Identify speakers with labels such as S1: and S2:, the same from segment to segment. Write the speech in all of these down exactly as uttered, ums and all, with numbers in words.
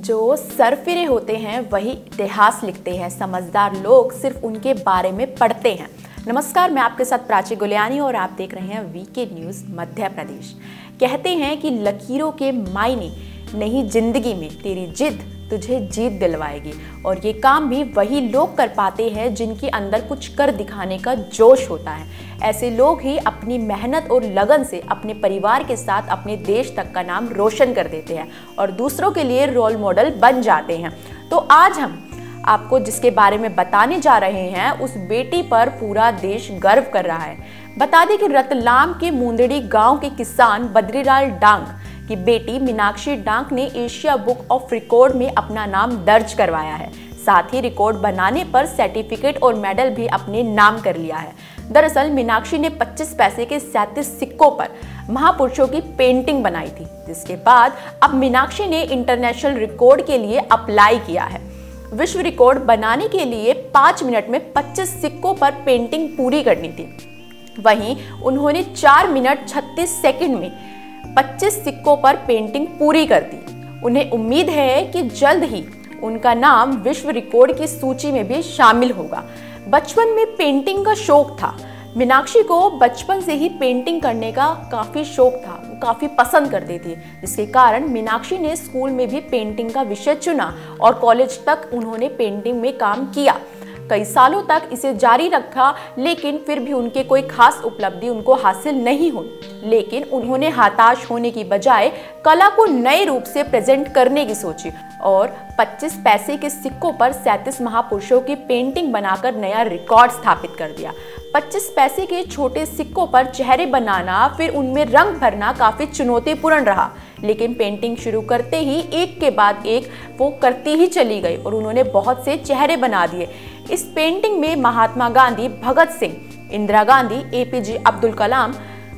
S1: जो सरफिरे होते हैं वही इतिहास लिखते हैं, समझदार लोग सिर्फ उनके बारे में पढ़ते हैं। नमस्कार, मैं आपके साथ प्राची गुलियानी और आप देख रहे हैं वीके न्यूज़ मध्य प्रदेश। कहते हैं कि लकीरों के मायने नहीं जिंदगी में, तेरी जिद तुझे जीत दिलवाएगी। और ये काम भी वही लोग कर पाते हैं जिनके अंदर कुछ कर दिखाने का जोश होता है। ऐसे लोग ही अपनी मेहनत और लगन से अपने परिवार के साथ अपने देश तक का नाम रोशन कर देते हैं और दूसरों के लिए रोल मॉडल बन जाते हैं। तो आज हम आपको जिसके बारे में बताने जा रहे हैं, उस बेटी पर पूरा देश गर्व कर रहा है। बता दें कि रतलाम के मुंदड़ी गांव के किसान बद्रीलाल डांग की बेटी मीनाक्षी डांग ने एशिया बुक ऑफ रिकॉर्ड में अपना नाम दर्ज करवाया है। साथ ही रिकॉर्ड बनाने पर सर्टिफिकेट और मेडल भी अपने नाम कर लिया है। दरअसल मीनाक्षी ने पच्चीस पैसे के सैंतीस सिक्कों पर महापुरुषों की पेंटिंग बनाई थी, जिसके बाद अब मीनाक्षी ने इंटरनेशनल रिकॉर्ड के लिए अप्लाई किया है। विश्व रिकॉर्ड बनाने के लिए पाँच मिनट में पच्चीस सिक्कों पर पेंटिंग पूरी करनी थी। वहीं उन्होंने चार मिनट छत्तीस सेकंड में पच्चीस सिक्कों पर पेंटिंग पूरी कर दी। उन्हें उम्मीद है कि जल्द ही उनका नाम विश्व रिकॉर्ड की सूची में भी शामिल होगा। बचपन में पेंटिंग का शौक था। मीनाक्षी को बचपन से ही पेंटिंग करने का काफ़ी शौक था, वो काफ़ी पसंद करती थी, जिसके कारण मीनाक्षी ने स्कूल में भी पेंटिंग का विषय चुना और कॉलेज तक उन्होंने पेंटिंग में काम किया। कई सालों तक इसे जारी रखा, लेकिन फिर भी उनके कोई खास उपलब्धि उनको हासिल नहीं हुई। लेकिन उन्होंने हताश होने की बजाय कला को नए रूप से प्रेजेंट करने की सोची और पच्चीस पैसे के सिक्कों पर सैंतीस महापुरुषों की पेंटिंग बनाकर नया रिकॉर्ड स्थापित कर दिया। पच्चीस पैसे के छोटे सिक्कों पर चेहरे बनाना, फिर उनमें रंग भरना काफी चुनौतीपूर्ण रहा, लेकिन पेंटिंग शुरू करते ही एक के बाद एक वो करती ही चली गई और उन्होंने बहुत से चेहरे बना दिए। इस पेंटिंग में महात्मा गांधी, भगत सिंह, इंदिरा गांधी, एपीजे अब्दुल कलाम,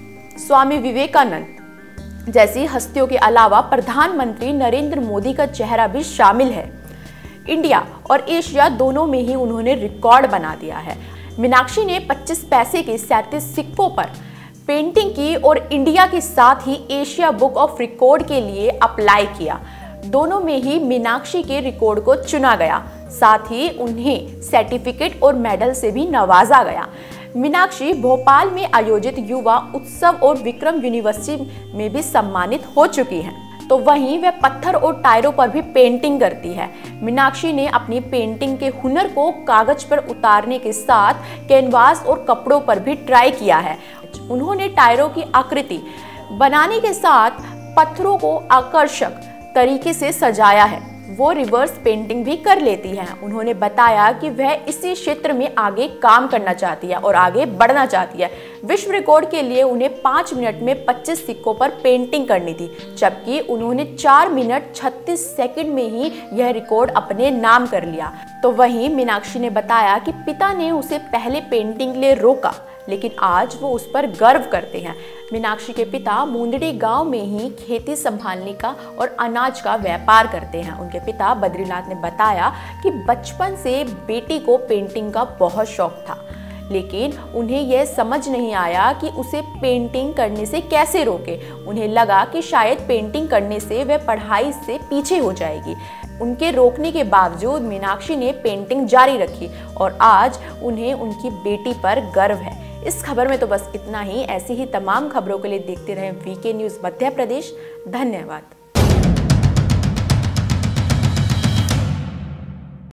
S1: स्वामी विवेकानंद जैसी हस्तियों के अलावा प्रधानमंत्री नरेंद्र मोदी का चेहरा भी शामिल है। इंडिया और एशिया दोनों में ही उन्होंने रिकॉर्ड बना दिया है। मीनाक्षी ने पच्चीस पैसे के सैंतीस सिक्कों पर पेंटिंग की और इंडिया के साथ ही एशिया बुक ऑफ रिकॉर्ड के लिए अप्लाई किया। दोनों में ही मीनाक्षी के रिकॉर्ड को चुना गया, साथ ही उन्हें सर्टिफिकेट और मेडल से भी नवाजा गया। मीनाक्षी भोपाल में आयोजित युवा उत्सव और विक्रम यूनिवर्सिटी में भी सम्मानित हो चुकी हैं। तो वहीं वह पत्थर और टायरों पर भी पेंटिंग करती है। मीनाक्षी ने अपनी पेंटिंग के हुनर को कागज पर उतारने के साथ कैनवास और कपड़ों पर भी ट्राई किया है। उन्होंने टायरों की आकृति बनाने के साथ पत्थरों को आकर्षक तरीके से सजाया है। वो रिवर्स पेंटिंग भी कर लेती हैं। उन्होंने बताया कि वह इसी क्षेत्र में आगे काम करना चाहती है और आगे बढ़ना चाहती है। विश्व रिकॉर्ड के लिए उन्हें पाँच मिनट में पच्चीस सिक्कों पर पेंटिंग करनी थी, जबकि उन्होंने चार मिनट छत्तीस सेकंड में ही यह रिकॉर्ड अपने नाम कर लिया। तो वहीं मीनाक्षी ने बताया कि पिता ने उसे पहले पेंटिंग के लिए रोका, लेकिन आज वो उस पर गर्व करते हैं। मीनाक्षी के पिता मुंदड़ी गांव में ही खेती संभालने का और अनाज का व्यापार करते हैं। उनके पिता बद्रीलाल ने बताया कि बचपन से बेटी को पेंटिंग का बहुत शौक था, लेकिन उन्हें यह समझ नहीं आया कि उसे पेंटिंग करने से कैसे रोके। उन्हें लगा कि शायद पेंटिंग करने से वह पढ़ाई से पीछे हो जाएगी। उनके रोकने के बावजूद मीनाक्षी ने पेंटिंग जारी रखी और आज उन्हें उनकी बेटी पर गर्व है। इस खबर में तो बस इतना ही। ऐसी ही तमाम खबरों के लिए देखते रहें वीके न्यूज़ मध्य प्रदेश। धन्यवाद।